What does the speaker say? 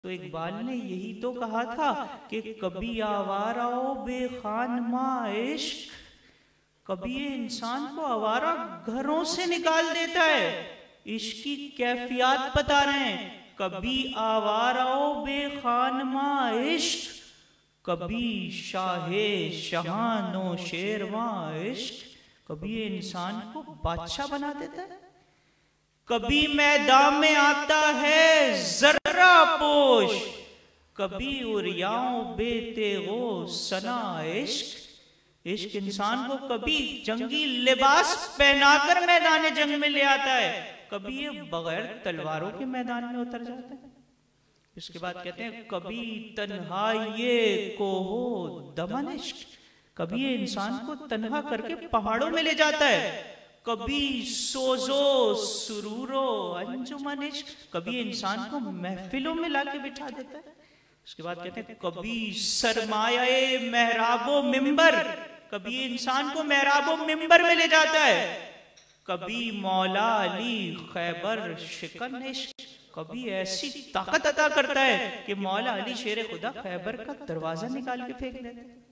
تو اقبال نے یہی تو کہا تھا کہ کبھی آوارہ و بے خانماں عشق، کبھی یہ انسان کو آوارہ گھروں سے نکال دیتا ہے. عشق کی کیفیات بتا رہے ہیں. کبھی آوارہ و بے خانماں عشق، کبھی شاہ شہان و شیرواں عشق، کبھی یہ انسان کو بادشاہ بنا دیتا ہے. کبھی میدان میں آتا ہے ذرہ پوش، کبھی عریاں بے تیغ و ثنا عشق. عشق انسان کو کبھی جنگی لباس پہنا کر میدان جنگ میں لے آتا ہے، کبھی یہ بغیر تلواروں کے میدان میں اتر جاتا ہے. اس کے بعد کہتے ہیں کبھی تنہائی کوہ دمن عشق، کبھی یہ انسان کو تنہا کر کے پہاڑوں میں لے جاتا ہے. کبھی سوزو سرور و انجمن عشق، کبھی انسان کو محفلوں میں لا کے بٹھا دیتا ہے. اس کے بعد کہتے ہیں کبھی سرمایہ محراب و ممبر، کبھی انسان کو محراب و ممبر میں لے جاتا ہے. کبھی مولا علی خیبر شکن عشق، کبھی ایسی طاقت عطا کرتا ہے کہ مولا علی شیر خدا خیبر کا دروازہ نکال کے پھینک دیتا ہے.